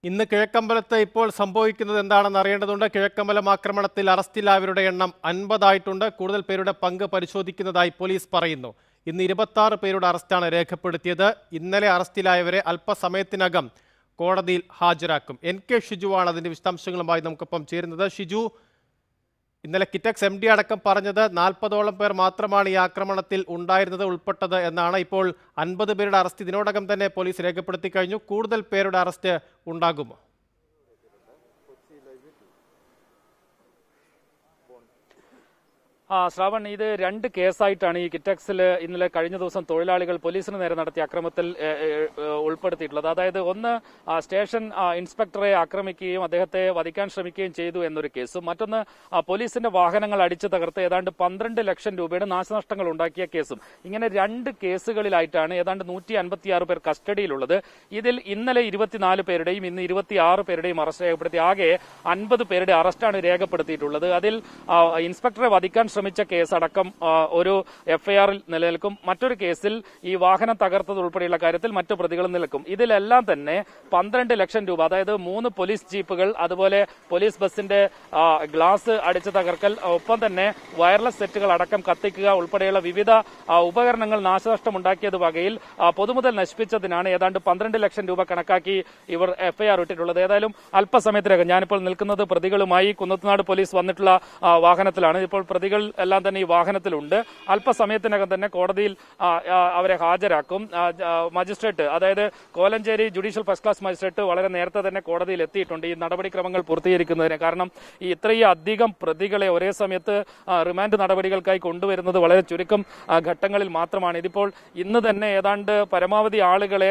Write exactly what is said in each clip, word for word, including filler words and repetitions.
ഇന്ന് കിഴക്കമ്പലത്ത് ഇപ്പോൾ സംഭവിക്കുന്നത് എന്താണെന്ന് അറിയേണ്ടതുണ്ട്. കിഴക്കമ്പലം ആക്രമണത്തിൽ അറസ്റ്റിലായവരുടെ എണ്ണം അൻപതായിട്ടുണ്ട്. കൂടുതൽ പേരുടെ പങ്ക് പരിശോധിക്കുന്നതായി പോലീസ് പറയുന്നു. ഇന്ന് ഇരുപത്തി ആറ് പേരുടെ അറസ്റ്റാണ് രേഖപ്പെടുത്തിയത്. ഇന്നലെ അറസ്റ്റിലായവരെ അല്പസമയത്തിനകം കോടതിയിൽ ഹാജരാക്കും. എൻ കെ ഷിജുവാണ് അതിന്റെ വിശദാംശങ്ങളുമായി നമുക്കൊപ്പം ചേരുന്നത്. ഷിജു, ഇന്നലെ കിറ്റക്സ് എം ഡി അടക്കം പറഞ്ഞത് നാൽപ്പതോളം പേർ മാത്രമാണ് ഈ ആക്രമണത്തിൽ ഉണ്ടായിരുന്നത് ഉൾപ്പെട്ടത് എന്നാണ്. ഇപ്പോൾ അൻപത് പേരുടെ അറസ്റ്റ് ഇതിനോടകം തന്നെ പോലീസ് രേഖപ്പെടുത്തി കഴിഞ്ഞു. കൂടുതൽ പേരുടെ അറസ്റ്റ് ഉണ്ടാകുമോ? ആ ശ്രാവൺ, ഇത് രണ്ട് കേസായിട്ടാണ് ഈ കിറ്റക്സിൽ ഇന്നലെ കഴിഞ്ഞ ദിവസം തൊഴിലാളികൾ പോലീസിന് നേരെ നടത്തിയ അക്രമത്തിൽ ഉൾപ്പെടുത്തിയിട്ടുള്ളത്. അതായത് ഒന്ന് സ്റ്റേഷൻ ഇൻസ്പെക്ടറെ ആക്രമിക്കുകയും അദ്ദേഹത്തെ വധിക്കാൻ ശ്രമിക്കുകയും ചെയ്തു എന്നൊരു കേസും, മറ്റൊന്ന് പോലീസിന്റെ വാഹനങ്ങൾ അടിച്ചു തകർത്ത് ഏതാണ്ട് പന്ത്രണ്ട് ലക്ഷം രൂപയുടെ നാശനഷ്ടങ്ങൾ ഉണ്ടാക്കിയ കേസും. ഇങ്ങനെ രണ്ട് കേസുകളിലായിട്ടാണ് ഏതാണ്ട് നൂറ്റി അൻപത്തിയാറ് പേർ കസ്റ്റഡിയിലുള്ളത്. ഇതിൽ ഇന്നലെ ഇരുപത്തിനാല് പേരുടെയും ഇന്ന് ഇരുപത്തിയാറ് പേരുടെയും അറസ്റ്റ് രേഖപ്പെടുത്തി. ആകെ അൻപത് പേരുടെ അറസ്റ്റാണ് രേഖപ്പെടുത്തിയിട്ടുള്ളത്. അതിൽ ഇൻസ്പെക്ടറെ വധിക്കാൻ ശ്രമിച്ച കേസടക്കം ഒരു എഫ്ഐആറിൽ നിലനിൽക്കും. മറ്റൊരു കേസിൽ ഈ വാഹനം തകർത്തത് ഉൾപ്പെടെയുള്ള കാര്യത്തിൽ മറ്റു പ്രതികളും നിലനിൽക്കും. ഇതിലെല്ലാം തന്നെ പന്ത്രണ്ട് ലക്ഷം രൂപ, അതായത് മൂന്ന് പോലീസ് ജീപ്പുകൾ, അതുപോലെ പോലീസ് ബസിന്റെ ഗ്ലാസ് അടിച്ചു തകർക്കൽ, ഒപ്പം തന്നെ വയർലെസ് സെറ്റുകൾ അടക്കം കത്തിക്കുക ഉൾപ്പെടെയുള്ള വിവിധ ഉപകരണങ്ങൾ നാശനഷ്ടമുണ്ടാക്കിയത് വകയിൽ പൊതുമുതൽ നശിപ്പിച്ചതിനാണ് ഏതാണ്ട് പന്ത്രണ്ട് ലക്ഷം രൂപ കണക്കാക്കി ഇവർ എഫ്ഐആർ ഇട്ടിട്ടുള്ളത്. ഏതായാലും അല്പസമയത്തിനകം, ഞാനിപ്പോൾ നിൽക്കുന്നത് പ്രതികളുമായി കുന്നത്തുനാട് പോലീസ് വന്നിട്ടുള്ള വാഹനത്തിലാണ്. ഇപ്പോൾ പ്രതികൾ എല്ലാം തന്നെ ഈ വാഹനത്തിലുണ്ട്. അല്പസമയത്തിനകം തന്നെ കോടതിയിൽ അവരെ ഹാജരാക്കും. മജിസ്ട്രേറ്റ്, അതായത് Kolenchery judicial first class magistrate വളരെ നേരത്തെ തന്നെ കോടതിയിൽ എത്തിയിട്ടുണ്ട് ഈ നടപടിക്രമങ്ങൾ പൂർത്തീകരിക്കുന്നതിന്. കാരണം ഈ ഇത്രയും അധികം പ്രതികളെ ഒരേ സമയത്ത് റിമാൻഡ് നടപടികൾക്കായി കൊണ്ടുവരുന്നത് വളരെ ചുരുക്കം ഘട്ടങ്ങളിൽ മാത്രമാണ്. ഇതിപ്പോൾ ഇന്ന് തന്നെ ഏതാണ്ട് പരമാവധി ആളുകളെ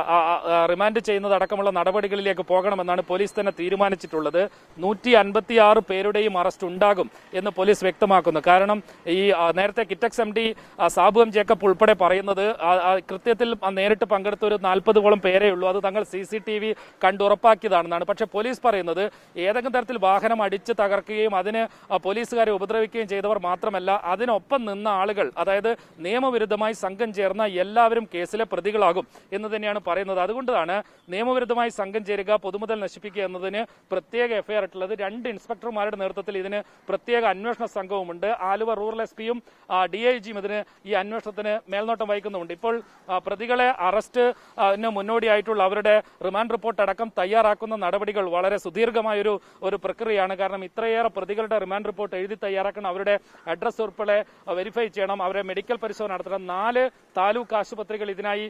റിമാൻഡ് ചെയ്യുന്നതടക്കമുള്ള നടപടികളിലേക്ക് പോകണമെന്നാണ് പോലീസ് തന്നെ തീരുമാനിച്ചിട്ടുള്ളത്. നൂറ്റി അൻപത്തിയാറ് പേരുടെയും അറസ്റ്റ് ഉണ്ടാകും എന്ന് പോലീസ് വ്യക്തമാക്കുന്നു. കാരണം ഈ നേരത്തെ Kitex M D Sabu M Jacob ഉൾപ്പെടെ പറയുന്നത് കൃത്യത്തിൽ നേരിട്ട് പങ്കെടുത്ത ഒരു നാൽപ്പതോളം പേരേ ഉള്ളൂ, അത് തങ്ങൾ സി സി ടി വി കണ്ടുറപ്പാക്കിയതാണെന്നാണ്. പക്ഷെ പോലീസ് പറയുന്നത് ഏതെങ്കിലും തരത്തിൽ വാഹനം അടിച്ച് തകർക്കുകയും അതിന് പോലീസുകാരെ ഉപദ്രവിക്കുകയും ചെയ്തവർ മാത്രമല്ല, അതിനൊപ്പം നിന്ന ആളുകൾ, അതായത് നിയമവിരുദ്ധമായി സംഘം ചേർന്ന എല്ലാവരും കേസിലെ പ്രതികളാകും എന്ന് തന്നെയാണ് പറയുന്നത്. അതുകൊണ്ടാണ് നിയമവിരുദ്ധമായി സംഘം ചേരുക, പൊതുമുതൽ നശിപ്പിക്കുക എന്നതിന് പ്രത്യേക എഫ്ഐആർ ഇട്ടുള്ളത്. രണ്ട് ഇൻസ്പെക്ടർമാരുടെ നേതൃത്വത്തിൽ ഇതിന് പ്രത്യേക അന്വേഷണ സംഘവുമുണ്ട്. ആലുവ റൂറൽ എസ് പിയും ഡി ഐ ജിയും ഇതിന് ഈ അന്വേഷണത്തിന് മേൽനോട്ടം വഹിക്കുന്നുണ്ട്. ഇപ്പോൾ പ്രതികളെ അറസ്റ്റിന് മുന്നോടിയായിട്ടുള്ള അവരുടെ റിമാൻഡ് റിപ്പോർട്ട് അടക്കം തയ്യാറാക്കുന്ന നടപടികൾ വളരെ സുദീർഘമായൊരു ഒരു പ്രക്രിയയാണ്. കാരണം ഇത്രയേറെ പ്രതികളുടെ റിമാൻഡ് റിപ്പോർട്ട് എഴുതി തയ്യാറാക്കണം, അവരുടെ അഡ്രസ് ഉൾപ്പെടെ വെരിഫൈ ചെയ്യണം, അവരെ മെഡിക്കൽ പരിശോധന നടത്തണം. നാല് താലൂക്ക് ആശുപത്രികൾ ഇതിനായി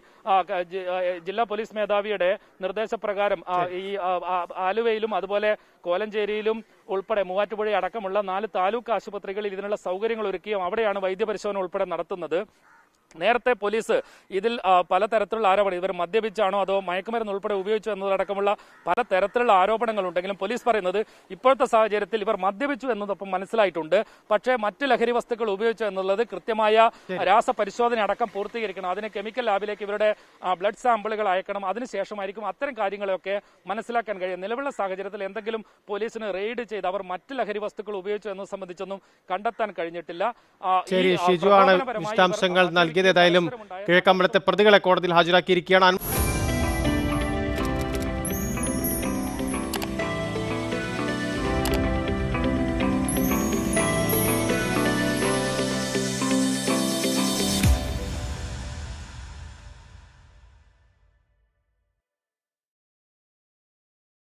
ജില്ലാ പോലീസ് മേധാവിയുടെ നിർദ്ദേശപ്രകാരം ഈ ആലുവയിലും അതുപോലെ കോലഞ്ചേരിയിലും ഉൾപ്പെടെ മൂവാറ്റുപുഴ അടക്കമുള്ള നാല് താലൂക്ക് ആശുപത്രികളിൽ ഇതിനുള്ള സൗകര്യങ്ങൾ ഒരുക്കിയും അവിടെയാണ് വൈദ്യപരിശോധന ഉൾപ്പെടെ നടത്തുന്നത്. നേരത്തെ പോലീസ് ഇതിൽ പലതരത്തിലുള്ള ആരോപണം, ഇവർ മദ്യപിച്ചാണോ അതോ മയക്കുമരുന്ന് ഉൾപ്പെടെ ഉപയോഗിച്ചു എന്നതടക്കമുള്ള പലതരത്തിലുള്ള ആരോപണങ്ങൾ ഉണ്ടെങ്കിലും പോലീസ് പറയുന്നത് ഇപ്പോഴത്തെ സാഹചര്യത്തിൽ ഇവർ മദ്യപിച്ചു എന്നതൊപ്പം മനസ്സിലായിട്ടുണ്ട്. പക്ഷേ മറ്റ് ലഹരി വസ്തുക്കൾ ഉപയോഗിച്ചു എന്നുള്ളത് കൃത്യമായ രാസപരിശോധന അടക്കം പൂർത്തീകരിക്കണം. അതിന് കെമിക്കൽ ലാബിലേക്ക് ഇവരുടെ ബ്ലഡ് സാമ്പിളുകൾ അയക്കണം. അതിനുശേഷമായിരിക്കും അത്തരം കാര്യങ്ങളൊക്കെ മനസ്സിലാക്കാൻ കഴിയും. നിലവിലുള്ള സാഹചര്യത്തിൽ എന്തെങ്കിലും പോലീസിന് റെയ്ഡ് ചെയ്ത് അവർ മറ്റ് ലഹരി വസ്തുക്കൾ ഉപയോഗിച്ചു എന്നത് സംബന്ധിച്ചൊന്നും കണ്ടെത്താൻ കഴിഞ്ഞിട്ടില്ല. വിശദാംശങ്ങൾ നൽകിയത്. ഏതായാലും കിഴക്കമ്പലത്തെ പ്രതികളെ കോടതിയിൽ ഹാജരാക്കിയിരിക്കുകയാണ്.